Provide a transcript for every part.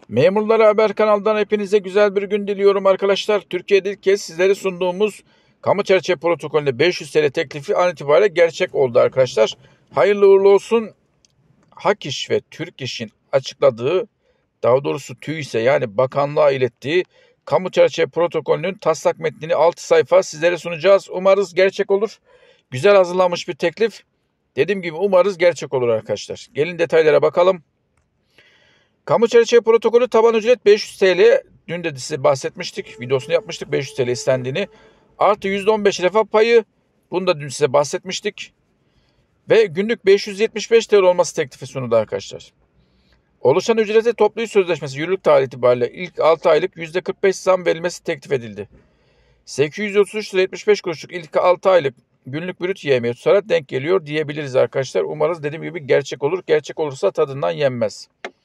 Memurlara Haber kanalından hepinize güzel bir gün diliyorum arkadaşlar. Türkiye'de ilk kez sizlere sunduğumuz kamu çerçeve protokolünde 500 TL teklifi an itibariyle gerçek oldu arkadaşlar. Hayırlı uğurlu olsun. Hak İş ve Türk İş'in açıkladığı, daha doğrusu TÜİS'e yani bakanlığa ilettiği kamu çerçeve protokolünün taslak metnini 6 sayfa sizlere sunacağız. Umarız gerçek olur. Güzel hazırlanmış bir teklif. Dediğim gibi umarız gerçek olur arkadaşlar. Gelin detaylara bakalım. Kamu çerçeve protokolü taban ücret 500 TL. Dün de size bahsetmiştik. Videosunu yapmıştık 500 TL istendiğini. Artı %15 refah payı. Bunu da dün size bahsetmiştik. Ve günlük 575 TL olması teklifi sunuldu arkadaşlar. Oluşan ücrete toplu iş sözleşmesi yürürlük tarihi itibariyle ilk 6 aylık %45 zam verilmesi teklif edildi. 833 lira 75 kuruşluk ilk 6 aylık günlük brüt yemeğe tutarak denk geliyor diyebiliriz arkadaşlar. Umarız dediğim gibi gerçek olur. Gerçek olursa tadından yenmez.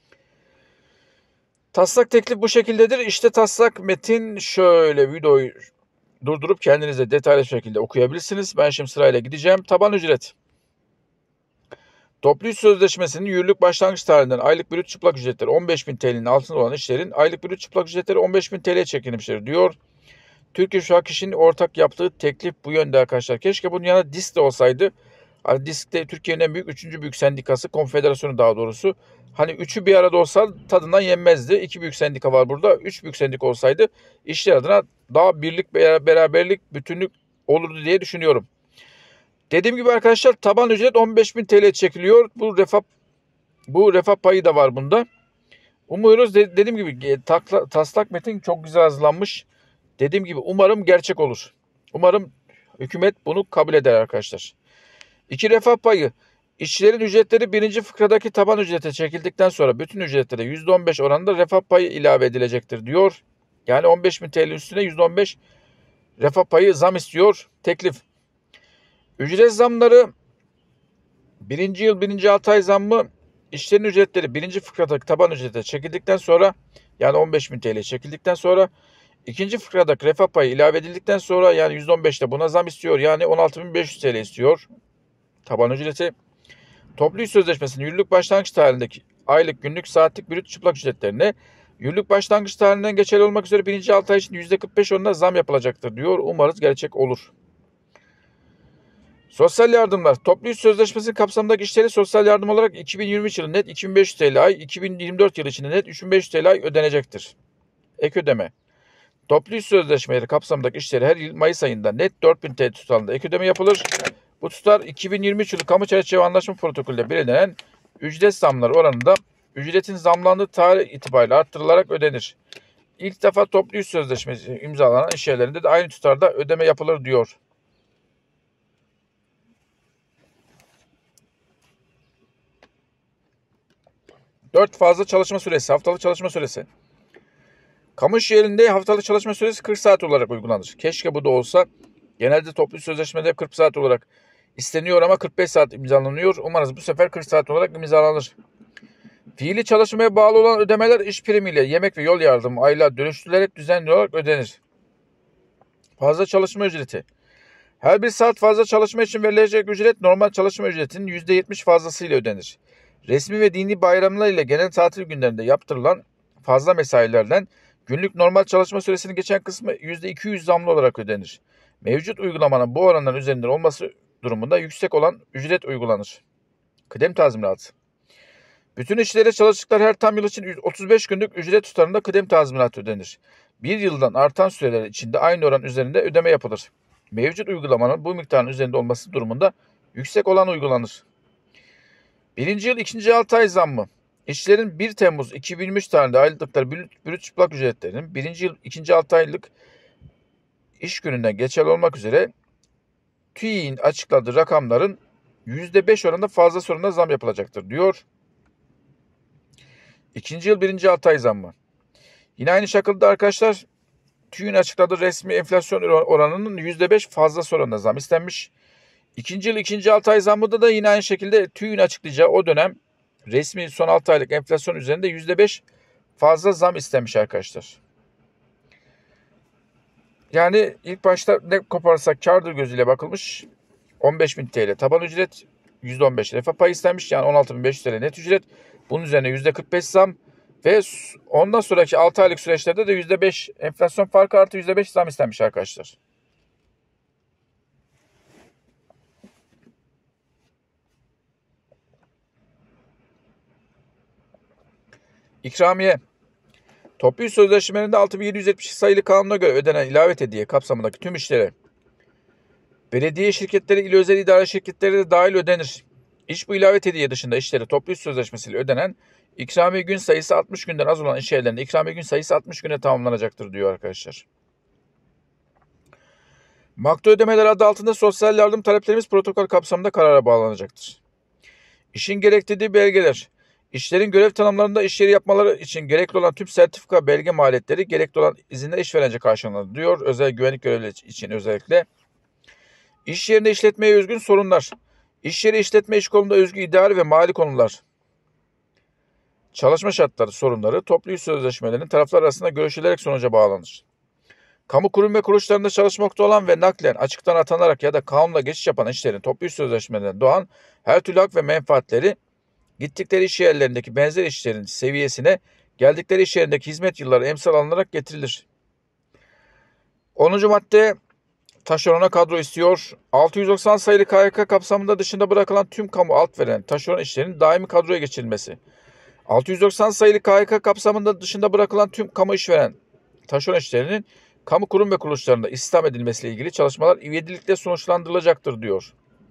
Taslak teklif bu şekildedir. İşte taslak metin, şöyle videoyu durdurup kendinize detaylı şekilde okuyabilirsiniz. Ben şimdi sırayla gideceğim. Taban ücret. Toplu iş sözleşmesinin yürürlük başlangıç tarihinden aylık brüt çıplak ücretleri 15.000 TL'nin altında olan işlerin aylık brüt çıplak ücretleri 15.000 TL çekilmiştir diyor. Türk İş ve Hak İş'in ortak yaptığı teklif bu yönde arkadaşlar. Keşke bunun yanında DİSK de olsaydı. Hani DİSK de Türkiye'nin en büyük, 3. büyük sendikası, konfederasyonu daha doğrusu. Hani üçü bir arada olsa tadından yenmezdi. 2 büyük sendika var burada. 3 büyük sendika olsaydı işler adına daha birlik, beraberlik, bütünlük olurdu diye düşünüyorum. Dediğim gibi arkadaşlar taban ücret 15.000 TL çekiliyor. Bu refah payı da var bunda. Umuyoruz dediğim gibi taslak metin çok güzel hazırlanmış. Dediğim gibi umarım gerçek olur. Umarım hükümet bunu kabul eder arkadaşlar. 2 refah payı. İşçilerin ücretleri birinci fıkradaki taban ücrete çekildikten sonra bütün ücretlere %15 oranında refah payı ilave edilecektir diyor. Yani 15.000 TL üstüne %15 refah payı zam istiyor teklif. Ücret zamları birinci yıl birinci 6 ay zammı, işçilerin ücretleri birinci fıkradaki taban ücrete çekildikten sonra yani 15.000 TL çekildikten sonra ikinci fıkradaki refah payı ilave edildikten sonra yani %15'te buna zam istiyor. Yani 16.500 TL istiyor taban ücreti. Toplu iş sözleşmesinin yürürlük başlangıç tarihindeki aylık, günlük, saatlik, brüt çıplak ücretlerine yürürlük başlangıç tarihinden geçerli olmak üzere birinci 6 ay için %45 oranında zam yapılacaktır diyor. Umarız gerçek olur. Sosyal yardımlar. Toplu iş sözleşmesi kapsamındaki işleri sosyal yardım olarak 2023 yılı net 2.500 TL ay, 2024 yılı içinde net 3.500 TL ay ödenecektir. Ek ödeme. Toplu iş sözleşmeleri kapsamındaki işleri her yıl Mayıs ayında net 4.000 TL tutarında ek ödeme yapılır. Bu tutar 2023 yılı kamu çerçeve anlaşma protokolüyle belirlenen ücret zamları oranında ücretin zamlandığı tarih itibariyle arttırılarak ödenir. İlk defa toplu iş sözleşmesi imzalanan iş yerlerinde de aynı tutarda ödeme yapılır diyor. Dört fazla çalışma süresi, haftalık çalışma süresi. Kamu iş yerinde haftalık çalışma süresi 40 saat olarak uygulanır. Keşke bu da olsa. Genelde toplu iş sözleşmede 40 saat olarak isteniyor ama 45 saat imzalanıyor. Umarız bu sefer 40 saat olarak imzalanır. Fiili çalışmaya bağlı olan ödemeler iş primiyle yemek ve yol yardımı aylığa dönüştürülerek düzenli olarak ödenir. Fazla çalışma ücreti. Her bir saat fazla çalışma için verilecek ücret normal çalışma ücretinin %70 fazlasıyla ödenir. Resmi ve dini bayramlar ile genel tatil günlerinde yaptırılan fazla mesailerden günlük normal çalışma süresinin geçen kısmı %200 zamlı olarak ödenir. Mevcut uygulamanın bu oranların üzerinde olması durumunda yüksek olan ücret uygulanır. Kıdem tazminatı. Bütün işçilere çalıştıkları her tam yıl için 35 günlük ücret tutarında kıdem tazminatı ödenir. Bir yıldan artan süreler içinde aynı oran üzerinde ödeme yapılır. Mevcut uygulamanın bu miktarın üzerinde olması durumunda yüksek olan uygulanır. Birinci yıl ikinci 6 ay zammı. İşçilerin 1 Temmuz 2023 tarihinde aylıkları brüt çıplak ücretlerinin birinci yıl ikinci 6 aylık iş gününden geçerli olmak üzere TÜİ'nin açıkladığı rakamların %5 oranında fazla oranında zam yapılacaktır diyor. İkinci yıl birinci 6 ay zammı. Yine aynı şekilde arkadaşlar TÜİ'nin açıkladığı resmi enflasyon oranının %5 fazla oranında zam istenmiş. İkinci yıl ikinci 6 ay zammında da yine aynı şekilde TÜİ'nin açıklayacağı o dönem resmi son 6 aylık enflasyon üzerinde %5 fazla zam istenmiş arkadaşlar. Yani ilk başta ne koparsak kârdır gözüyle bakılmış. 15.000 TL taban ücret, %15 refah payı istenmiş. Yani 16.500 TL net ücret. Bunun üzerine %45 zam. Ve ondan sonraki 6 aylık süreçlerde de %5 enflasyon farkı artı %5 zam istenmiş arkadaşlar. İkramiye. Toplu iş sözleşmelerinde 6772 sayılı kanuna göre ödenen ilave hediye kapsamındaki tüm işlere belediye şirketleri, il özel idare şirketleri de dahil ödenir. İş bu ilave hediye dışında işlere toplu iş sözleşmesiyle ödenen ikramiye gün sayısı 60 günden az olan iş yerlerinde ikramiye gün sayısı 60 güne tamamlanacaktır diyor arkadaşlar. Maktu ödemeler adı altında sosyal yardım taleplerimiz protokol kapsamında karara bağlanacaktır. İşin gerektirdiği belgeler. İşlerin görev tanımlarında iş yeri yapmaları için gerekli olan tüm sertifika, belge maliyetleri gerekli olan izinler işverence karşılanır diyor. Özel güvenlik görevlileri için özellikle. İş yerinde işletmeye özgün sorunlar. İş yeri işletme iş kolunda özgü idari ve mali konular. Çalışma şartları sorunları toplu iş sözleşmelerinin taraflar arasında görüşülerek sonuca bağlanır. Kamu kurum ve kuruluşlarında çalışmakta olan ve naklen açıktan atanarak ya da kanunla geçiş yapan işlerin toplu iş sözleşmelerinden doğan her türlü hak ve menfaatleri gittikleri iş yerlerindeki benzer işlerin seviyesine geldikleri iş yerindeki hizmet yılları emsal alınarak getirilir. 10. madde taşerona kadro istiyor. 690 sayılı KYK kapsamında dışında bırakılan tüm kamu alt veren taşeron işlerinin daimi kadroya geçirilmesi. 690 sayılı KYK kapsamında dışında bırakılan tüm kamu işveren taşeron işlerinin kamu kurum ve kuruluşlarında istihdam edilmesiyle ilgili çalışmalar ivedilikle sonuçlandırılacaktır diyor.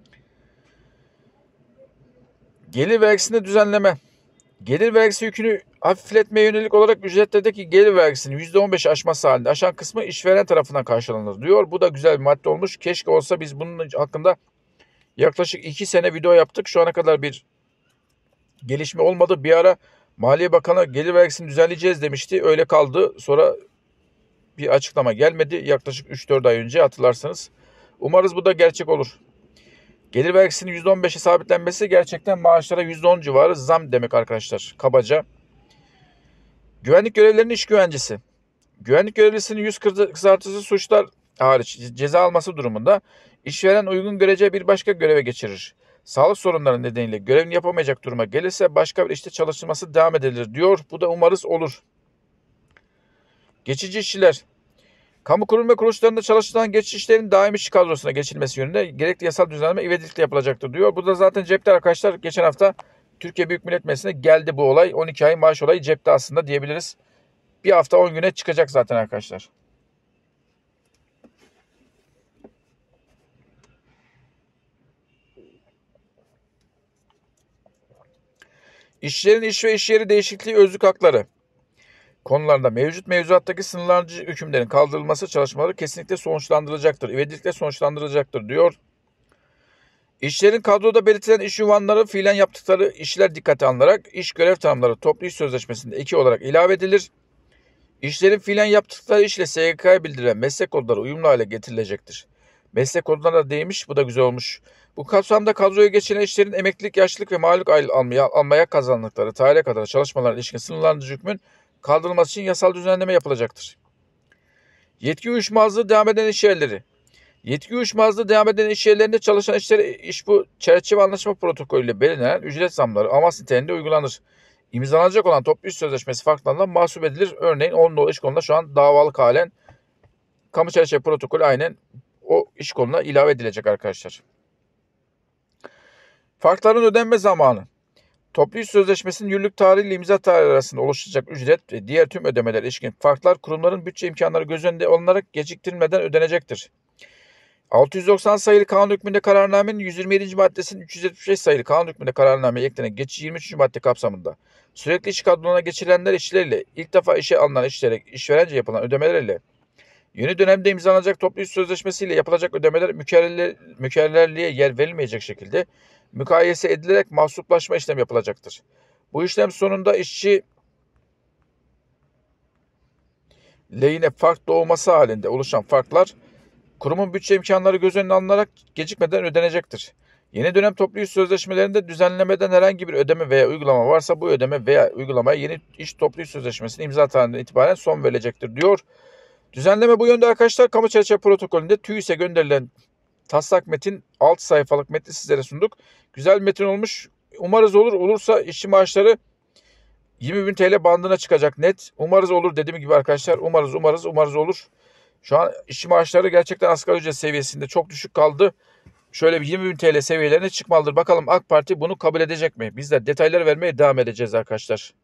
Gelir vergisinde düzenleme. Gelir vergisi yükünü hafifletmeye yönelik olarak ücretlerdeki gelir vergisinin %15 aşması halinde aşan kısmı işveren tarafından karşılanır diyor. Bu da güzel bir madde olmuş. Keşke olsa biz bunun hakkında yaklaşık 2 sene video yaptık. Şu ana kadar bir gelişme olmadı. Bir ara Maliye Bakanı gelir vergisini düzenleyeceğiz demişti. Öyle kaldı. Sonra bir açıklama gelmedi. Yaklaşık 3-4 ay önce hatırlarsanız. Umarız bu da gerçek olur. Gelir vergisinin %15'e sabitlenmesi gerçekten maaşlara %10 civarı zam demek arkadaşlar. Kabaca. Güvenlik görevlilerinin iş güvencesi. Güvenlik görevlisinin yüz kızartıcı suçlar hariç ceza alması durumunda işveren uygun görece bir başka göreve geçirir. Sağlık sorunları nedeniyle görevini yapamayacak duruma gelirse başka bir işte çalıştırması devam edilir diyor. Bu da umarız olur. Geçici işçiler. Kamu kurum ve kuruluşlarında çalışılan geçici işlerin daimi iş kadrosuna geçilmesi yönünde gerekli yasal düzenleme ivedilikle yapılacaktır diyor. Bu da zaten cepte arkadaşlar. Geçen hafta Türkiye Büyük Millet Meclisi'ne geldi bu olay. 12 ay maaş olayı cepte aslında diyebiliriz. Bir hafta 10 güne çıkacak zaten arkadaşlar. İşçilerin iş ve iş yeri değişikliği özlük hakları konularında mevcut mevzuattaki sınırlandırıcı hükümlerin kaldırılması çalışmaları kesinlikle sonuçlandırılacaktır. İvedilikle sonuçlandırılacaktır diyor. İşçilerin kadroda belirtilen iş ünvanları fiilen yaptıkları işler dikkate alınarak iş görev tanımları toplu iş sözleşmesinde 2 olarak ilave edilir. İşlerin fiilen yaptıkları işle SGK'ya bildirilen meslek kodları uyumlu hale getirilecektir. Meslek kodlarına değmiş, bu da güzel olmuş. Bu kapsamda kadroya geçilen işlerin emeklilik, yaşlılık ve mağlup almaya kazandıkları tarihe kadar çalışmalarına ilişkin sınırlandırıcı hükmün kaldırılması için yasal düzenleme yapılacaktır. Yetki uyuşmazlığı devam eden iş yerleri. Yetki uyuşmazlığı devam eden iş yerlerinde çalışan işlere iş bu çerçeve anlaşma protokolüyle belirlenen ücret zamları avans niteliğinde uygulanır. İmzalanacak olan toplu iş sözleşmesi farklarından mahsup edilir. Örneğin 10 nolu iş kolunda şu an davalık halen kamu çerçeve protokolü aynen o iş koluna ilave edilecek arkadaşlar. Farkların ödenme zamanı. Toplu iş sözleşmesinin yürürlük tarihi ile imza tarihi arasında oluşacak ücret ve diğer tüm ödemeler ilişkin farklar kurumların bütçe imkanları göz önünde alınarak geciktirilmeden ödenecektir. 690 sayılı kanun hükmünde kararnamenin 127. maddesinin 375 sayılı kanun hükmünde kararnameye eklenen geçici 23. madde kapsamında sürekli iş kadrona geçirilenler işçileriyle ilk defa işe alınan işçilere işverence yapılan ödemeler ile yeni dönemde imzalanacak toplu iş sözleşmesiyle yapılacak ödemeler mükerrerliğe yer verilmeyecek şekilde mukayese edilerek mahsuplaşma işlemi yapılacaktır. Bu işlem sonunda işçi lehine fark doğması halinde oluşan farklar kurumun bütçe imkanları göz önüne alınarak gecikmeden ödenecektir. Yeni dönem toplu iş sözleşmelerinde düzenlemeden herhangi bir ödeme veya uygulama varsa bu ödeme veya uygulamaya yeni iş toplu iş sözleşmesinin imza tarihinden itibaren son verilecektir diyor. Düzenleme bu yönde arkadaşlar. Kamu çerçeve protokolünde TÜİS'e gönderilen taslak metin 6 sayfalık metni sizlere sunduk. Güzel bir metin olmuş. Umarız olur. Olursa işçi maaşları 20.000 TL bandına çıkacak net. Umarız olur, dediğim gibi arkadaşlar. Umarız olur. Şu an işçi maaşları gerçekten asgari ücret seviyesinde çok düşük kaldı. Şöyle bir 20.000 TL seviyelerine çıkmalıdır. Bakalım AK Parti bunu kabul edecek mi? Biz de detayları vermeye devam edeceğiz arkadaşlar.